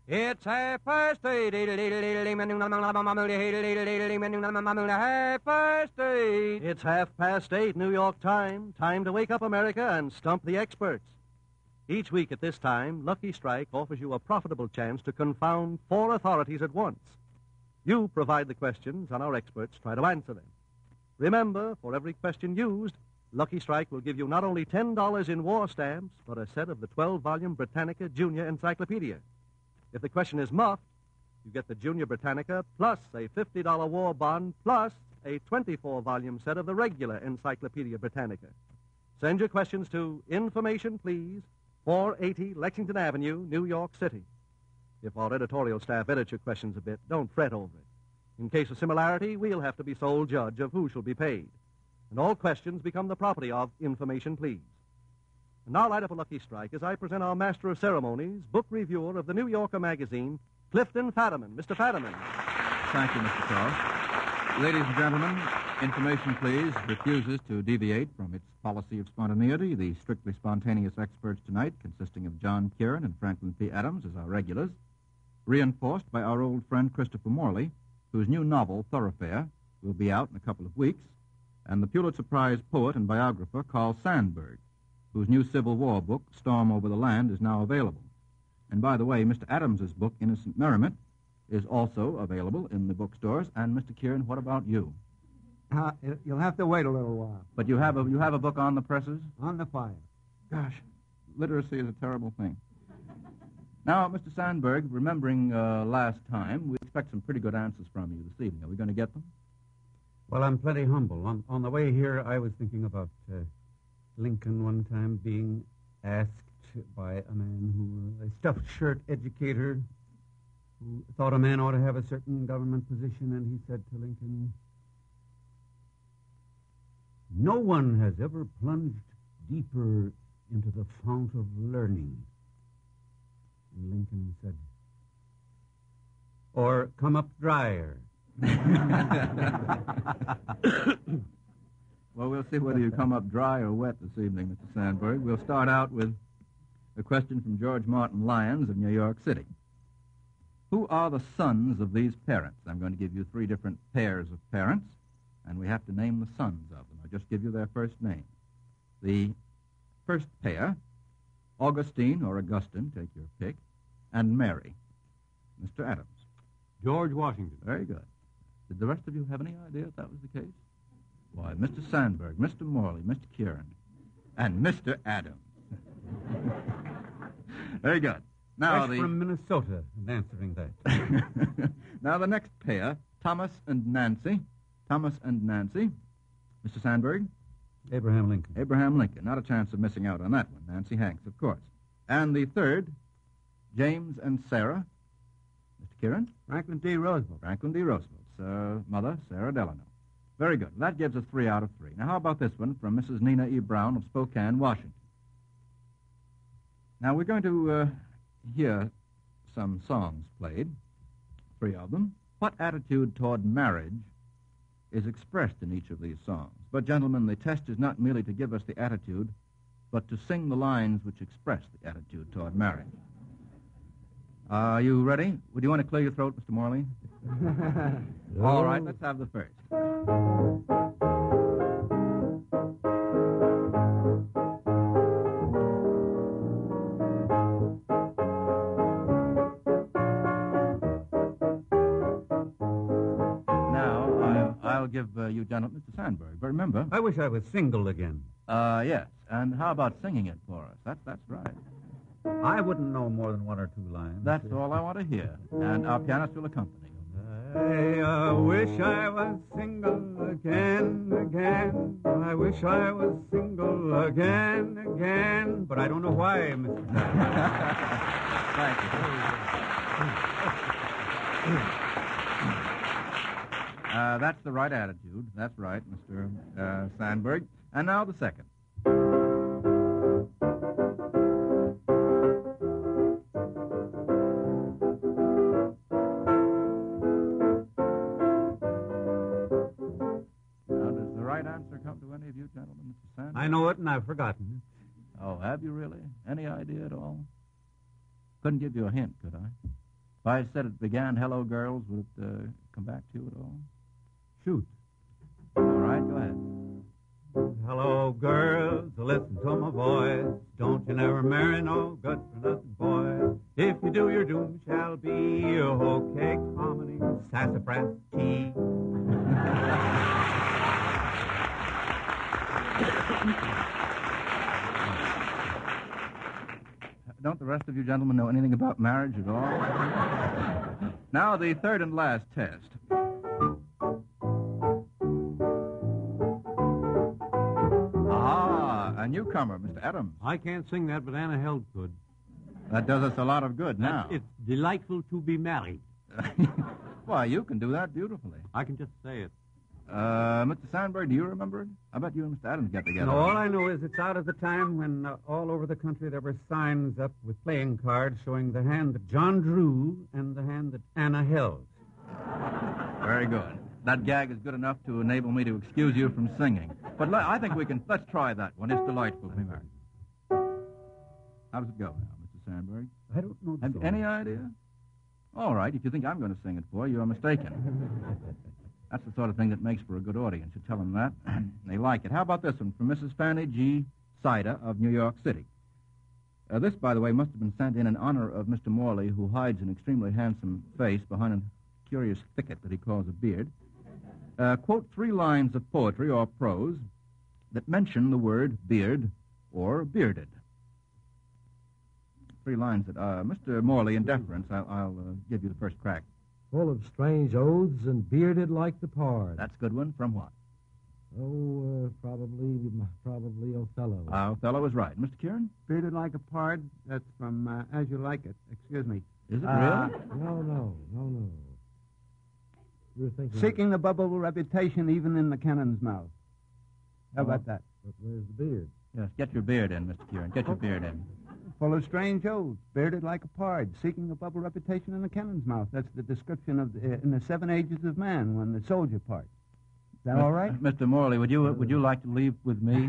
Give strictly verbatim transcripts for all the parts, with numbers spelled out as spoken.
It's half past eight. Half past eight. It's half past eight, New York time. Time to wake up, America, and stump the experts. Each week at this time, Lucky Strike offers you a profitable chance to confound four authorities at once. You provide the questions, and our experts try to answer them. Remember, for every question used, Lucky Strike will give you not only ten dollars in war stamps, but a set of the twelve-volume Britannica Junior Encyclopedia. If the question is muffed, you get the Junior Britannica plus a fifty dollars war bond plus a twenty-four volume set of the regular Encyclopedia Britannica. Send your questions to Information Please, four eighty Lexington Avenue, New York City. If our editorial staff edits your questions a bit, don't fret over it. In case of similarity, we'll have to be sole judge of who shall be paid. And all questions become the property of Information Please. And now light up a Lucky Strike as I present our master of ceremonies, book reviewer of the New Yorker magazine, Clifton Fadiman. Mister Fadiman. Thank you, Mister Cross. Ladies and gentlemen, Information Please refuses to deviate from its policy of spontaneity. The strictly spontaneous experts tonight, consisting of John Kieran and Franklin P. Adams as our regulars, reinforced by our old friend Christopher Morley, whose new novel, Thoroughfare, will be out in a couple of weeks, and the Pulitzer Prize poet and biographer Carl Sandburg, whose new Civil War book, Storm Over the Land, is now available. And by the way, Mister Adams's book, Innocent Merriment, is also available in the bookstores. And Mister Kieran, what about you? Uh, you'll have to wait a little while. But you have a you have a book on the presses? On the fire. Gosh, literacy is a terrible thing. Now, Mister Sandburg, remembering uh, last time, we expect some pretty good answers from you this evening. Are we going to get them? Well, I'm plenty humble. On, on the way here, I was thinking about uh, Lincoln one time being asked by a man who, a stuffed shirt educator, who thought a man ought to have a certain government position, and he said to Lincoln, "No one has ever plunged deeper into the fount of learning." And Lincoln said, "Or come up drier." Well, we'll see whether you come up dry or wet this evening, Mister Sandburg. We'll start out with a question from George Martin Lyons of New York City. Who are the sons of these parents? I'm going to give you three different pairs of parents, and we have to name the sons of them. I'll just give you their first name. The first pair, Augustine or Augustine, take your pick, and Mary. Mister Adams. George Washington. Very good. Did the rest of you have any idea if that was the case? Why, Mister Sandburg, Mister Morley, Mister Kieran, and Mister Adams. Very good. Now Fresh the from Minnesota, and answering that. Now the next pair, Thomas and Nancy. Thomas and Nancy. Mister Sandburg? Abraham Lincoln. Abraham Lincoln. Not a chance of missing out on that one. Nancy Hanks, of course. And the third, James and Sarah. Mister Kieran? Franklin D. Roosevelt. Franklin D. Roosevelt's uh, mother, Sarah Delano. Very good. That gives us three out of three. Now, how about this one from Missus Nina E. Brown of Spokane, Washington? Now, we're going to uh, hear some songs played, three of them. What attitude toward marriage is expressed in each of these songs? But, gentlemen, the test is not merely to give us the attitude, but to sing the lines which express the attitude toward marriage. Are you ready? Would you want to clear your throat, Mister Morley? All right, let's have the first. Now, I'll, I'll give uh, you gentlemen Mister Sandburg, but remember... I wish I was single again. Uh, yes, and how about singing it for us? That, that's right. I wouldn't know more than one or two lines. That's all I want to hear, and our pianist will accompany you. I uh, wish I was single again, again. I wish I was single again, again. But I don't know why, Mister Thank you. Uh, that's the right attitude. That's right, Mister Uh, Sandburg. And now the second. I know it, and I've forgotten it. Oh, have you really? Any idea at all? Couldn't give you a hint, could I? If I said it began, hello, girls, would it uh, come back to you at all? Shoot. All right, go ahead. Hello, girls, listen to my voice. Don't you never marry no good-for-nothing boy. If you do, your doom shall be a whole cake, hominy, sassafras tea. Don't the rest of you gentlemen know anything about marriage at all? Now, the third and last test. Ah, a newcomer, Mister Adams. I can't sing that, but Anna Held could. That does us a lot of good now. It's delightful to be married. Why, you can do that beautifully. I can just say it. Uh, Mister Sandberg, do you remember it? I bet you and Mister Adams get together. No, all I know is it's out of the time when uh, all over the country there were signs up with playing cards showing the hand that John drew and the hand that Anna held. Very good. That gag is good enough to enable me to excuse you from singing. But le- I think we can, let's try that one. It's delightful to be married. How does it go now, Mister Sandberg? I don't know. the Have you song. any idea? All right, if you think I'm going to sing it for you, you're mistaken. That's the sort of thing that makes for a good audience. You tell them that, and they like it. How about this one from Missus Fanny G. Sida of New York City? Uh, this, by the way, must have been sent in in honor of Mister Morley, who hides an extremely handsome face behind a curious thicket that he calls a beard. Uh, quote three lines of poetry or prose that mention the word beard or bearded. Three lines that, uh, Mister Morley, in deference, I'll, I'll uh, give you the first crack. Full of strange oaths and bearded like the pard. That's a good one. From what? Oh, uh, probably, probably Othello. Uh, Othello is right. Mister Kieran? Bearded like a pard. That's from uh, As You Like It. Excuse me. Is it Uh, really? No, no, no, no. You're thinking. Seeking the bubble reputation even in the cannon's mouth. How about that? But where's the beard? Yes, get your beard in, Mister Kieran. Get your beard in. Full of strange oaths, bearded like a pard, seeking a bubble reputation in the cannon's mouth. That's the description of the, uh, in the Seven Ages of Man, when the soldier part. Is that all right? Mister Morley, would you would you like to leave with me?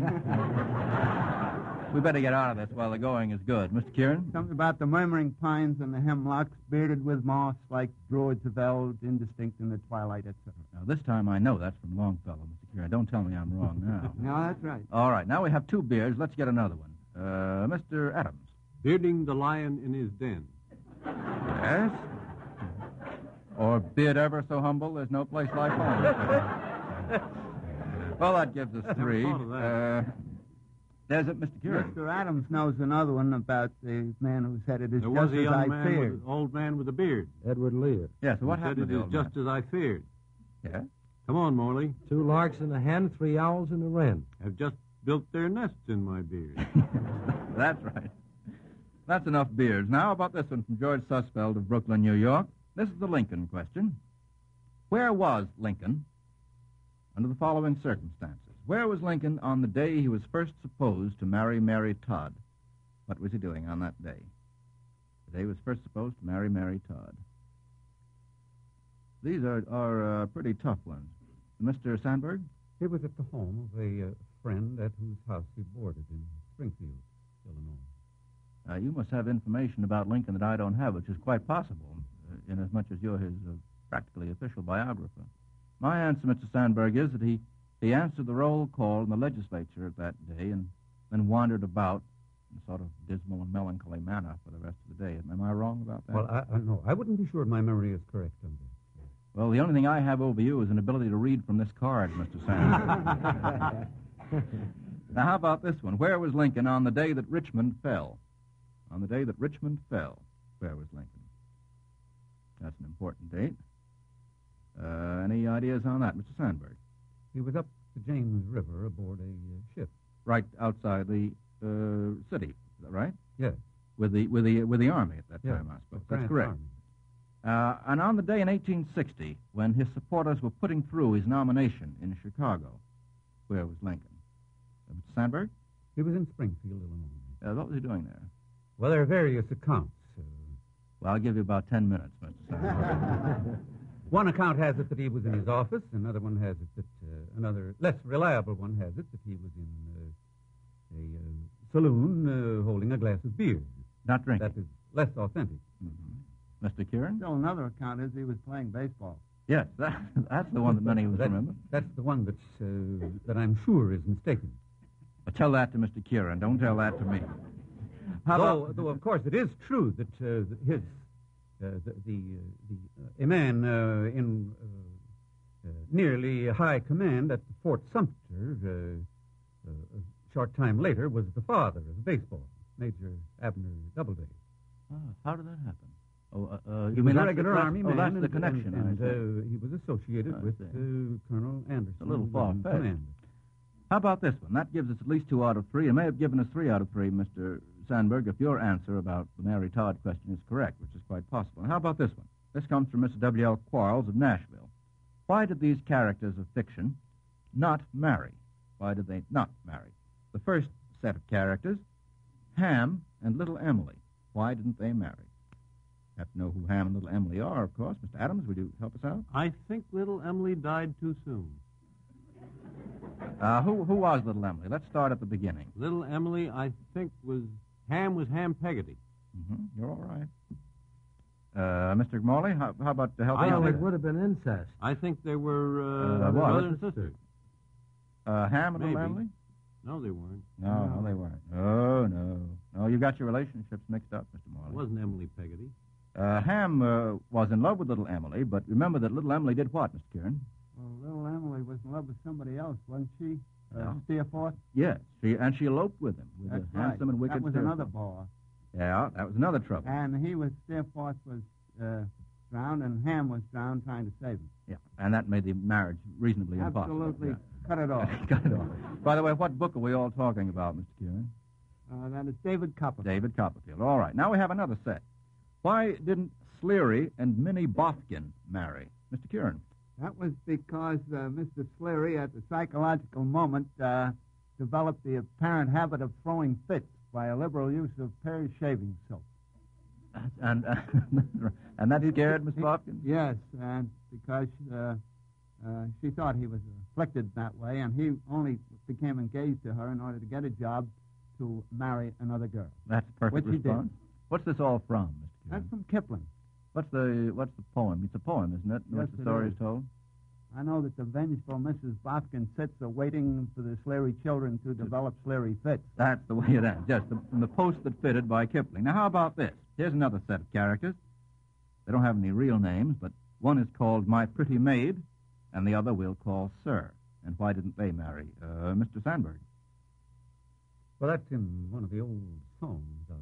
We better get out of this while the going is good. Mister Kieran? Something about the murmuring pines and the hemlocks, bearded with moss, like druids of elves, indistinct in the twilight, et cetera. Now, this time I know that's from Longfellow, Mister Kieran. Don't tell me I'm wrong now. No, that's right. All right, now we have two beards. Let's get another one. Uh, Mister Adams. Bearding the lion in his den. Yes? Or beard ever so humble, there's no place like home. Well, that gives us three. thought of that. Uh, there's it, Mister Kieran. Mister Adams knows another one about the man who said it is There just was a as young I man, feared. with, old man with a beard. Edward Lear. Yeah, so what He happened said to it the is old just as I feared. man? Yeah? Come on, Morley. Two larks and a hen, three owls and a wren. Have just built their nests in my beard. That's right. That's enough beards. Now, how about this one from George Sussfeld of Brooklyn, New York? This is the Lincoln question. Where was Lincoln under the following circumstances? Where was Lincoln on the day he was first supposed to marry Mary Todd? What was he doing on that day? The day he was first supposed to marry Mary Todd. These are, are uh, pretty tough ones. Mister Sandberg? He was at the home of a uh, friend at whose house he boarded in Springfield, Illinois. Uh, you must have information about Lincoln that I don't have, which is quite possible, uh, inasmuch as you're his uh, practically official biographer. My answer, Mister Sandberg, is that he, he answered the roll call in the legislature at that day and then wandered about in a sort of dismal and melancholy manner for the rest of the day. Am I wrong about that? Well, I, I, no, I wouldn't be sure my memory is correct on this. Well, the only thing I have over you is an ability to read from this card, Mister Sandberg. Now, how about this one? Where was Lincoln on the day that Richmond fell? On the day that Richmond fell, where was Lincoln? That's an important date. Uh, any ideas on that, Mister Sandberg? He was up the James River aboard a uh, ship. Right outside the uh, city, is that right? Yes. With the with the with the army at that Yes. time, I suppose. Grant's That's correct. Army. Uh, and on the day in eighteen sixty, when his supporters were putting through his nomination in Chicago, where was Lincoln? Uh, Mister Sandberg? He was in Springfield, Illinois. Uh, what was he doing there? Well, there are various accounts. Uh, Well, I'll give you about ten minutes, Mister Sandberg. one account has it that he was in his office. Another one has it that uh, another less reliable one has it that he was in uh, a uh, saloon uh, holding a glass of beer. Not drinking. That is less authentic. Mhm. Mister Kieran? Still another account is he was playing baseball. Yes, that, that's the one that many of us That- remember. That's the one that's, uh, that I'm sure is mistaken. But tell that to Mister Kieran. Don't tell that to me. How though, about... though, of course, it is true that uh, th- his, uh, the, the, uh, the uh, a man uh, in uh, uh, nearly high command at Fort Sumter, uh, uh, a short time later, was the father of baseball, Major Abner Doubleday. Ah, how did that happen? Oh, uh, uh, He you was mean a that's regular the, Army oh, man. that's the and- connection. And, I see. and uh, he was associated I with see. uh, Colonel Anderson. a little who was in far-fetched. command. How about this one? That gives us at least two out of three. It may have given us three out of three, Mister Sandberg, if your answer about the Mary Todd question is correct, which is quite possible. And how about this one? This comes from Mister W L Quarles of Nashville. Why did these characters of fiction not marry? Why did they not marry? The first set of characters, Ham and Little Emily. Why didn't they marry? Have to know who Ham and Little Emily are, of course. Mister Adams, would you help us out? I think little Emily died too soon. Uh, who, who was Little Emily? Let's start at the beginning. Little Emily, I think, was Ham was Ham Peggotty. Mm-hmm. You're all right. Uh, Mister Morley, how, how about to help I out? Well, think- it would have been incest. I think they were uh, Uh, what? brother and sister. Uh, Ham and Little Maybe. Emily? No, they weren't. No, no, they weren't. Oh, no. No, you got your relationships mixed up, Mister It Morley. wasn't Emily Peggotty. Uh, Ham uh, was in love with Little Emily, but remember that Little Emily did what, Mister Kieran? Well, little Emily was in love with somebody else, wasn't she? Uh, Yeah. Steerforth? Yes, she, and she eloped with him, with That's a right. handsome and wicked That was Steerforth. another bore. Yeah, that was another trouble. And he was, Steerforth was uh, drowned, and Ham was drowned trying to save him. Yeah, and that made the marriage reasonably impossible. Absolutely. Cut it off. Yeah. Cut it off. By the way, what book are we all talking about, Mister Kieran? Uh, that is David Copperfield. David Copperfield. All right. Now we have another set. Why didn't Sleary and Minnie Bofkin marry? Mister Kieran. That was because uh, Mister Sleary, at the psychological moment, uh, developed the apparent habit of throwing fits by a liberal use of Pear's shaving soap. And uh, and that scared Miss Bofkin? Yes, and because uh, uh, she thought he was afflicted that way, and he only became engaged to her in order to get a job to marry another girl. That's a perfect Which he did. response. What's this all from, Mister That's Kieran? from Kipling. What's the what's the poem? It's a poem, isn't it? Yes, Which the it story is. is told? I know that the vengeful Missus Bofkin sits awaiting for the Sleary children to develop Sleary fits. That's the way it ends. Yes, the, from the post that fitted by Kipling. Now, how about this? Here's another set of characters. They don't have any real names, but one is called My Pretty Maid, and the other we'll call Sir. And why didn't they marry? Uh, Mister Sandberg. Well, that's in one of the old songs of...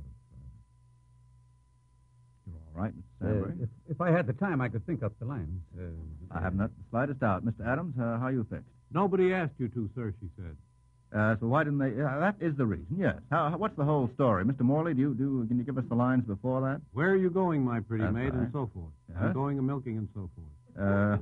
You're all right, Mister Uh, Sandberg. if, if I had the time, I could think up the lines. Uh, I have not the slightest doubt. Mister Adams, uh, how are you fixed? Nobody asked you to, sir, she said. Uh, so why didn't they? Uh, that is the reason. Yes. How, how- what's the whole story, Mister Morley? Do you do? Can you give us the lines before that? Where are you going, my pretty That's maid, right. and so forth? Yes. I'm going a-milking and so forth. Uh,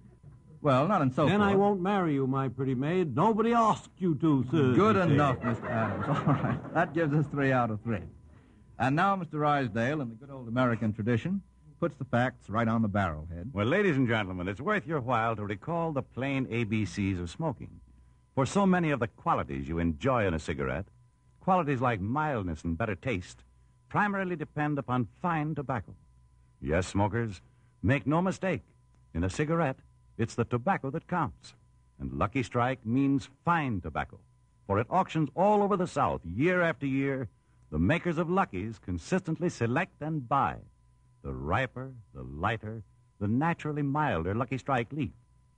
well, not in so then forth. I won't marry you, my pretty maid. Nobody asked you to, sir. Good she said. enough, Mister Adams. All right. That gives us three out of three. And now Mister Rysdale, in the good old American tradition, puts the facts right on the barrel head. Well, ladies and gentlemen, it's worth your while to recall the plain A B Cs of smoking. For so many of the qualities you enjoy in a cigarette, qualities like mildness and better taste, primarily depend upon fine tobacco. Yes, smokers, make no mistake. In a cigarette, it's the tobacco that counts. And Lucky Strike means fine tobacco. For at auctions all over the South, year after year, the makers of Luckies consistently select and buy the riper, the lighter, the naturally milder Lucky Strike leaf.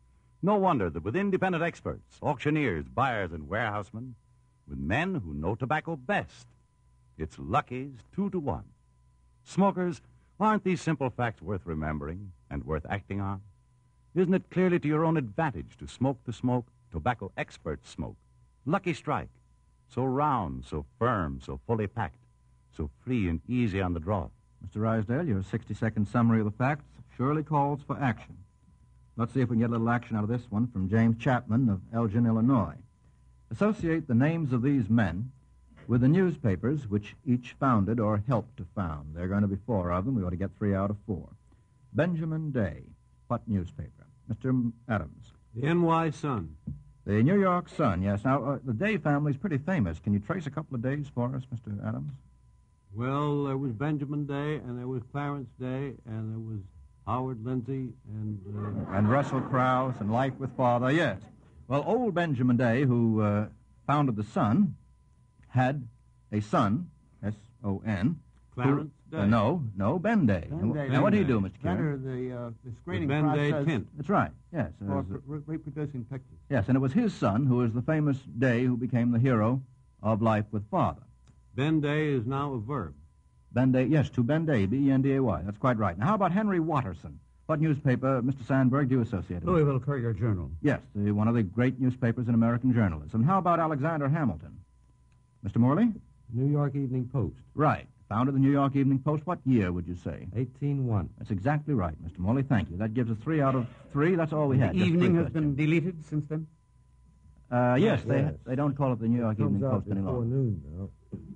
No wonder that with independent experts, auctioneers, buyers, and warehousemen, with men who know tobacco best, it's Lucky's two to one. Smokers, aren't these simple facts worth remembering and worth acting on? Isn't it clearly to your own advantage to smoke the smoke tobacco experts smoke? Lucky Strike, so round, so firm, so fully packed, so free and easy on the draw. Mister Rysdale, your sixty-second summary of the facts surely calls for action. Let's see if we can get a little action out of this one from James Chapman of Elgin, Illinois. Associate the names of these men with the newspapers which each founded or helped to found. There are going to be four of them. We ought to get three out of four. Benjamin Day. What newspaper? Mister Adams. The N Y Sun. The New York Sun, yes. Now, uh, the Day family is pretty famous. Can you trace a couple of days for us, Mister Adams? Well, there was Benjamin Day, and there was Clarence Day, and there was Howard Lindsay, and... Uh... And Russell Krauss, and Life with Father, yes. Well, old Benjamin Day, who uh, founded the Sun, had a son, S O N. Clarence who, Day. Uh, no, no, Ben Day. Ben And, Day. and what did he Ben do, Day. Mister Kieran? Better the, uh, the screening Ben Day process Tint. That's right, yes. uh, for it was- re- reproducing pictures. yes, and it was his son who was the famous Day who became the hero of Life with Father. Ben Day is now a verb. Ben Day, yes, to Ben Day, B E N D A Y. That's quite right. Now, how about Henry Watterson? What newspaper, Mister Sandberg, do you associate with? Louisville Courier Journal. Yes, the, one of the great newspapers in American journalism. How about Alexander Hamilton? Mister Morley? New York Evening Post. Right. Founded the New York Evening Post. What year would you say? eighteen one. That's exactly right, Mister Morley. Thank you. That gives us three out of three. That's all we The had. Just evening three has been questions. deleted since then? Uh, yes, they Yes. they don't call it the New York Evening Post any before longer. noon now.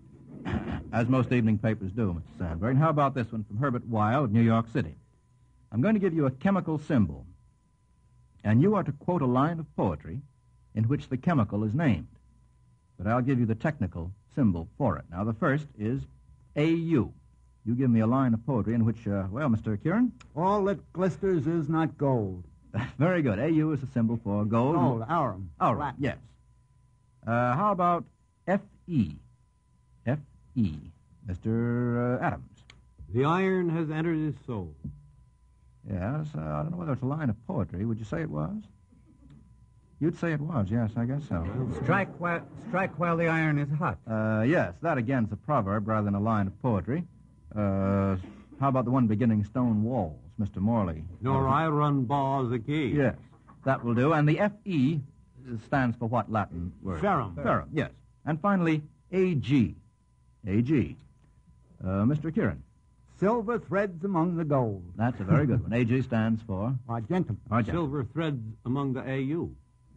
As most evening papers do, Mister Sandberg. And how about this one from Herbert Weil of New York City? I'm going to give you a chemical symbol, and you are to quote a line of poetry in which the chemical is named. But I'll give you the technical symbol for it. Now, the first is A U. You give me a line of poetry in which, uh, well, Mister Kieran? All that glisters is not gold. Very good. A U is a symbol for gold. Gold, aurum. All right, Latin. yes. Uh, how about F E? F E. Mister Uh, Adams. The iron has entered his soul. Yes, uh, I don't know whether it's a line of poetry. Would you say it was? You'd say it was, yes, I guess so. Strike while, strike while the iron is hot. Uh, yes, that again is a proverb rather than a line of poetry. Uh, how about the one beginning stone walls, Mister Morley? Nor iron bars the key. Yes, that will do. And the F E stands for what Latin word? Ferrum. Ferrum, yes. And finally, A G. A G. Uh, Mister Kieran. Silver threads among the gold. That's a very good one. A G stands for Argentum. Argent. Silver threads among the A U.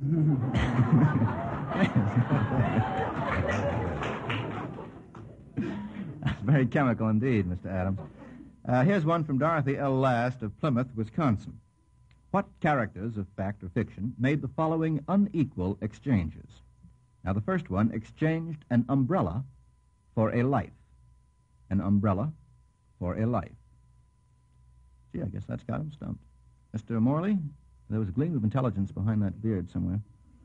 That's very chemical indeed, Mister Adams. Uh, here's one from Dorothy L. Last of Plymouth, Wisconsin. What characters of fact or fiction made the following unequal exchanges? Now, the first one exchanged an umbrella for a life. An umbrella for a life. Gee, I guess that's got him stumped. Mister Morley, there was a gleam of intelligence behind that beard somewhere.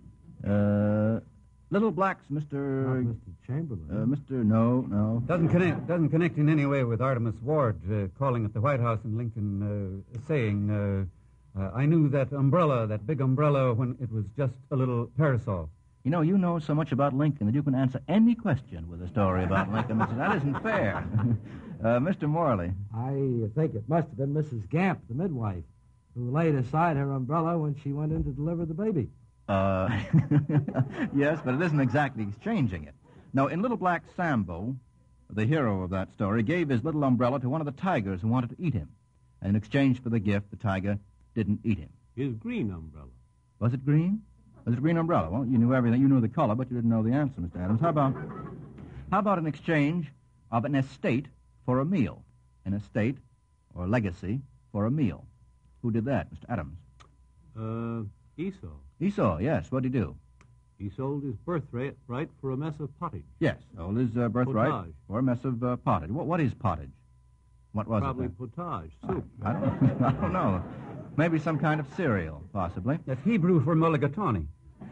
Uh, Little Blacks, Mister Not Mister Chamberlain. Uh, Mister No, no. Doesn't connect, doesn't connect in any way with Artemus Ward uh, calling at the White House in Lincoln uh, saying, uh, uh, I knew that umbrella, that big umbrella, when it was just a little parasol. You know, you know so much about Lincoln that you can answer any question with a story about Lincoln. Mister That isn't fair. uh, Mister Morley. I think it must have been Missus Gamp, the midwife, who laid aside her umbrella when she went in to deliver the baby. Uh, yes, but it isn't exactly exchanging it. No, in Little Black Sambo, the hero of that story gave his little umbrella to one of the tigers who wanted to eat him. And in exchange for the gift, the tiger didn't eat him. His green umbrella. Was it green? Was it a green umbrella? Well, you knew everything. You knew the color, but you didn't know the answer, Mister Adams. How about, how about an exchange of an estate for a meal? An estate or legacy for a meal. Who did that, Mister Adams? Uh, Esau. Esau, yes. What did he do? He sold his birthright right for a mess of pottage. Yes, sold his uh, birthright Potage. for a mess of uh, pottage. What, what is pottage? What was Probably it? then? potage, soup. I don't, I don't know. Maybe some kind of cereal, possibly. That's Hebrew for mulligatawny.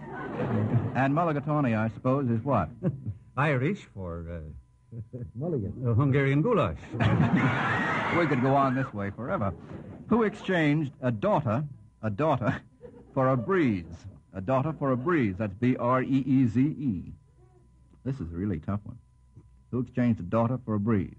And mulligatawny, I suppose, is what? Irish for uh, Mulligan. uh, Hungarian goulash. We could go on this way forever. Who exchanged a daughter, a daughter, for a breeze? A daughter for a breeze. That's B R E E Z E. This is a really tough one. Who exchanged a daughter for a breeze?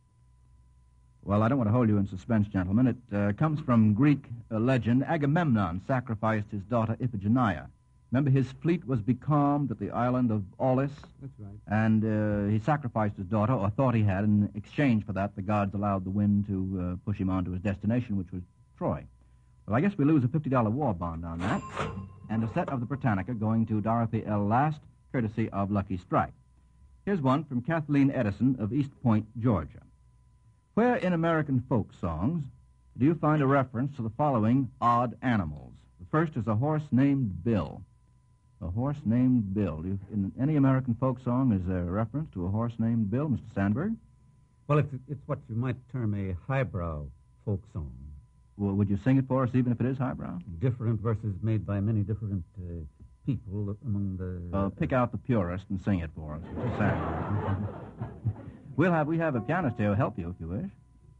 Well, I don't want to hold you in suspense, gentlemen. It uh, comes from Greek uh, legend. Agamemnon sacrificed his daughter Iphigenia. Remember, his fleet was becalmed at the island of Aulis, That's right. and uh, he sacrificed his daughter, or thought he had. In exchange for that, the gods allowed the wind to uh, push him on to his destination, which was Troy. Well, I guess we lose a fifty dollar war bond on that, and a set of the Britannica going to Dorothy L. Last, courtesy of Lucky Strike. Here's one from Kathleen Edison of East Point, Georgia. Where in American folk songs do you find a reference to the following odd animals? The first is a horse named Bill. A horse named Bill. Do you, in any American folk song, is there a reference to a horse named Bill, Mister Sandberg? Well, it's, it's what you might term a highbrow folk song. Well, would you sing it for us, even if it is highbrow? Different verses made by many different uh, people among the... Uh, pick out the purest and sing it for us, Mister Sandberg. we'll have, we have a pianist here who'll help you if you wish.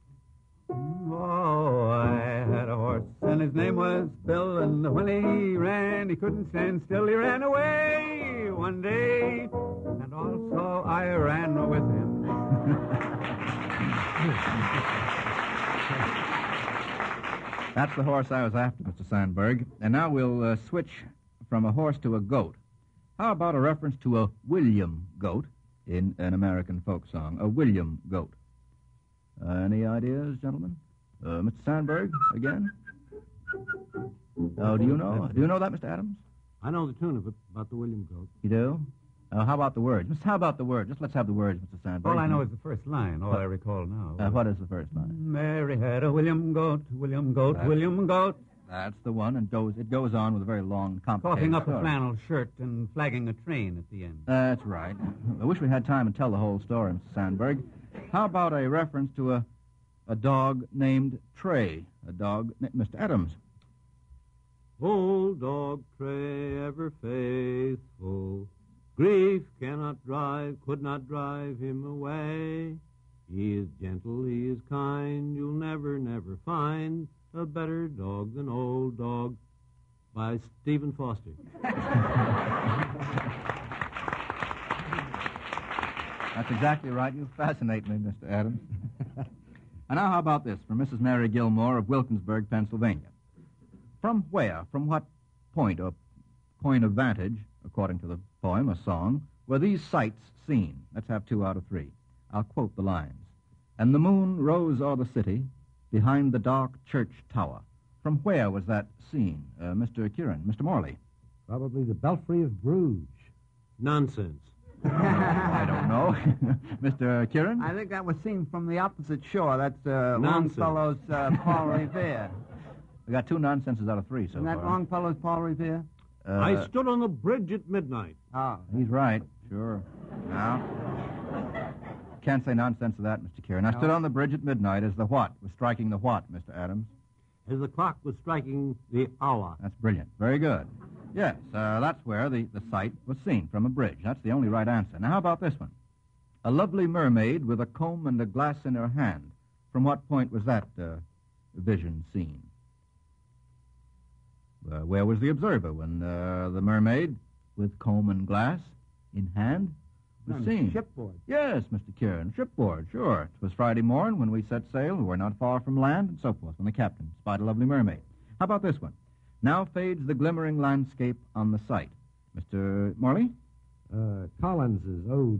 Oh, I had a horse, and his name was Bill, and when he ran, he couldn't stand still. He ran away one day, and also I ran with him. That's the horse I was after, Mister Sandberg. And now we'll uh, switch from a horse to a goat. How about a reference to a William goat in an American folk song? A William goat. Uh, any ideas, gentlemen? Uh, Mister Sandberg, again? Oh, do you know? Do you know that, Mister Adams? I know the tune of it, about the William goat. You do? Uh, how about the words? Mister How about the words? Just let's have the words, Mister Sandberg. All I know is the first line, all I recall now. Uh, what is the first line? Mary had a William goat, William goat, That's- William goat. That's the one, and goes, it goes on with a very long, complicated Coughing up story. a flannel shirt and flagging a train at the end. That's right. I wish we had time to tell the whole story, Mister Sandberg. How about a reference to a a dog named Trey? A dog, na- Mister Adams. Old dog Tray, ever faithful, grief cannot drive, could not drive him away. He is gentle, he is kind, you'll never, never find a better dog than Old Dog, by Stephen Foster. That's exactly right. You fascinate me, Mister Adams. And now how about this, from Missus Mary Gilmore of Wilkinsburg, Pennsylvania. From where, from what point or point of vantage, according to the poem or song, were these sights seen? Let's have two out of three. I'll quote the lines. And the moon rose o'er the city, behind the dark church tower. From where was that seen? Uh, Mister Kieran, Mister Morley. Probably the Belfry of Bruges. Nonsense. I don't know. Mister Kieran? I think that was seen from the opposite shore. That's uh, Nonsense. Longfellow's uh, Paul Revere. We got two nonsenses out of three so Isn't that far. Longfellow's Paul Revere? Uh, I stood on the bridge at midnight. Oh. He's right. Sure. Now, can't say nonsense to that, Mister Kieran. I stood on the bridge at midnight as the what was striking the what, Mister Adams. As the clock was striking the hour. That's brilliant. Very good. Yes, uh, that's where the, the sight was seen, from a bridge. That's the only right answer. Now, how about this one? A lovely mermaid with a comb and a glass in her hand. From what point was that uh, vision seen? Uh, where was the observer when uh, the mermaid, with comb and glass in hand, was On seen? Shipboard. Yes, Mister Kieran, shipboard, sure. It was Friday morning when we set sail. We were not far from land, and so forth, when the captain spied a lovely mermaid. How about this one? Now fades the glimmering landscape on the sight. Mister Morley? Uh, Collins's Ode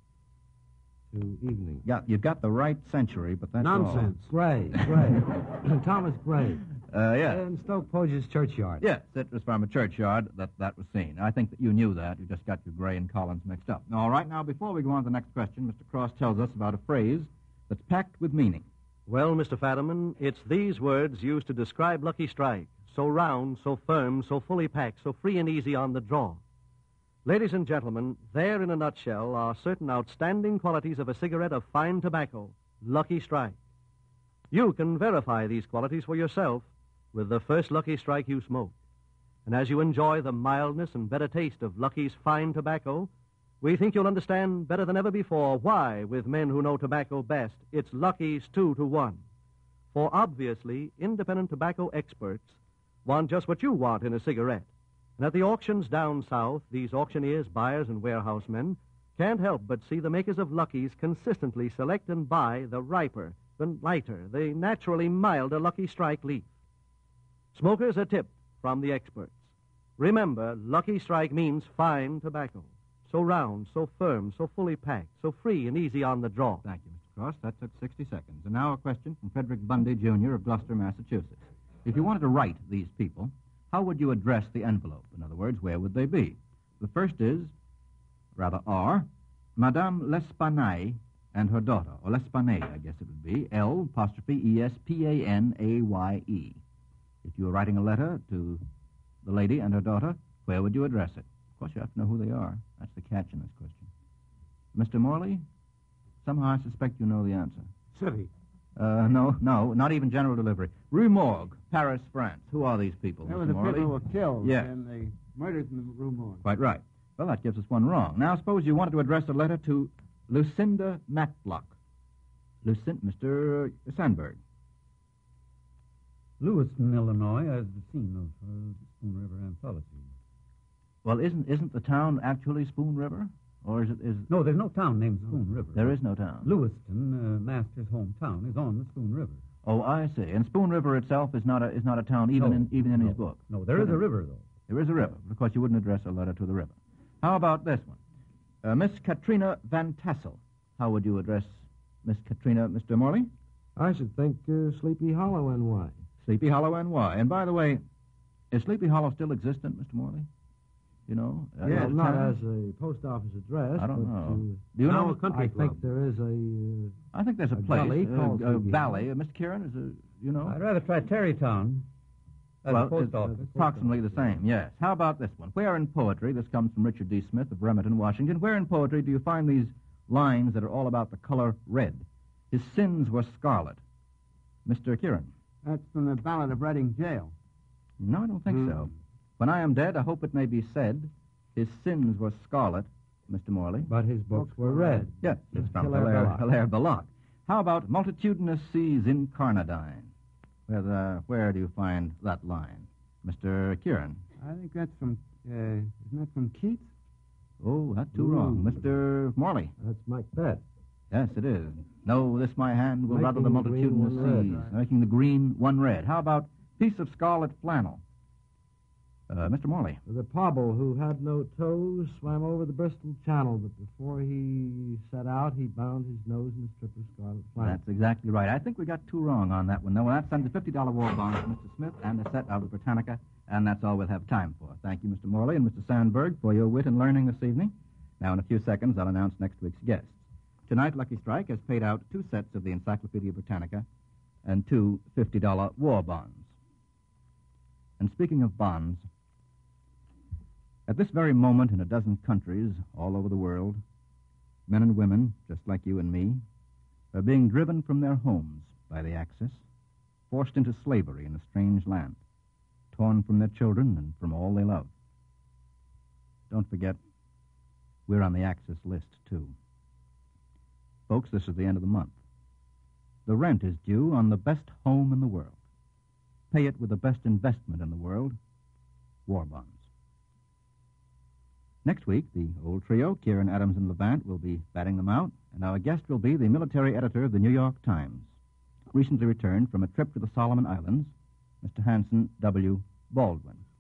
to Evening. Yeah, you've got the right century, but that's Nonsense. Gray, Gray. Thomas Gray. all. Uh, yeah. In Stoke Poge's churchyard. Yes, it was from a churchyard that that was seen. I think that you knew that. You just got your Gray and Collins mixed up. All right, now, before we go on to the next question, Mister Cross tells us about a phrase that's packed with meaning. Well, Mister Fadiman, it's these words used to describe Lucky Strike. So round, so firm, so fully packed, so free and easy on the draw. Ladies and gentlemen, there in a nutshell are certain outstanding qualities of a cigarette of fine tobacco, Lucky Strike. You can verify these qualities for yourself with the first Lucky Strike you smoke. And as you enjoy the mildness and better taste of Lucky's fine tobacco, we think you'll understand better than ever before why, with men who know tobacco best, it's Lucky's two to one. For obviously, independent tobacco experts want just what you want in a cigarette. And at the auctions down south, these auctioneers, buyers, and warehousemen can't help but see the makers of Lucky's consistently select and buy the riper, the lighter, the naturally milder Lucky Strike leaf. Smokers are tipped from the experts. Remember, Lucky Strike means fine tobacco. So round, so firm, so fully packed, so free and easy on the draw. Thank you, Mister Cross. That took sixty seconds. And now a question from Frederick Bundy, Junior of Gloucester, Massachusetts. If you wanted to write these people, how would you address the envelope? In other words, where would they be? The first is, rather R, Madame L'Espanaye and her daughter, or L'Espanaye, I guess it would be, L apostrophe E S P A N A Y E. If you were writing a letter to the lady and her daughter, where would you address it? Of course, you have to know who they are. That's the catch in this question. Mister Morley? Somehow I suspect you know the answer. City. Uh, no, no, not even general delivery. Rue Morgue, Paris, France. Who are these people, They Mister were the Morley? people who were killed Yes. in the murders in the Rue Morgue. Quite right. Well, that gives us one wrong. Now, suppose you wanted to address a letter to Lucinda Matlock. Lucin- Mister Sandberg. Lewiston, Illinois, as the scene of uh, Spoon River anthology. Well, isn't isn't the town actually Spoon River? Or is it... Is... No, there's no town named Spoon River. There is no town. Lewiston, uh, Master's hometown, is on the Spoon River. Oh, I see. And Spoon River itself is not a is not a town, even No, in even in no. his book. No, there is a river, though. There is a river. Of course, you wouldn't address a letter to the river. How about this one? Uh, Miss Katrina Van Tassel. How would you address Miss Katrina, Mister Morley? I should think uh, Sleepy Hollow, N Y. Sleepy Hollow, N Y. And by the way, is Sleepy Hollow still existent, Mister Morley? You know? Uh, Well, as a not town? as a post office address. I don't but, know. Uh, Do you Now know? a country I club. think there is a. Uh, I think there's a, a place, gully uh, called a Sleepy valley. Uh, Mister Kieran, is a, you know? I'd rather try Terrytown. As well, a post it's office. approximately the same, yes. How about this one? Where in poetry, this comes from Richard D. Smith of Bremerton, Washington, where in poetry do you find these lines that are all about the color red? His sins were scarlet. Mister Kieran? That's from the Ballad of Reading Jail. No, I don't think Hmm. so. When I am dead, I hope it may be said, his sins were scarlet, Mister Morley. but his books were red. Yes, it's from Hilaire Hilaire, Belloc. Hilaire Belloc. How about multitudinous seas incarnadine? Where, the, where do you find that line? Mister Kieran? I think that's from, uh, isn't that from Keats? Oh, that's too Ooh. wrong. Mister Morley? That's Macbeth. Yes, it is. No, this my hand will Making rattle the the green multitudinous one seas, red. making the green one red. How about piece of scarlet flannel? Uh, Mister Morley? The Pobble, who had no toes, swam over the Bristol Channel, but before he set out, he bound his nose in a strip of scarlet flannel. That's exactly right. I think we got two wrong on that one, though. Well, that sends a fifty dollar war bond to Mister Smith and a set of the Britannica, and that's all we'll have time for. Thank you, Mister Morley and Mister Sandberg, for your wit and learning this evening. Now, in a few seconds, I'll announce next week's guests. Tonight, Lucky Strike has paid out two sets of the Encyclopedia Britannica and two fifty dollar war bonds. And speaking of bonds, at this very moment in a dozen countries all over the world, men and women, just like you and me, are being driven from their homes by the Axis, forced into slavery in a strange land, torn from their children and from all they love. Don't forget, we're on the Axis list, too. Folks, this is the end of the month. The rent is due on the best home in the world. Pay it with the best investment in the world, war bonds. Next week, the old trio, Kieran, Adams, and Levant, will be batting them out, and our guest will be the military editor of the New York Times, recently returned from a trip to the Solomon Islands, Mister Hanson W. Baldwin.